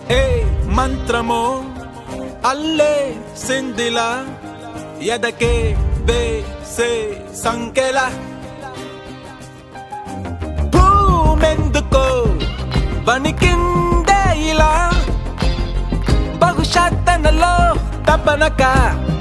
ఏ మంత్రమో అల్లే సిందిలా ఎదకే వేసే సంకెల భూమెందుకో వణికిందే ఇలా బహుశా తనలో తపనక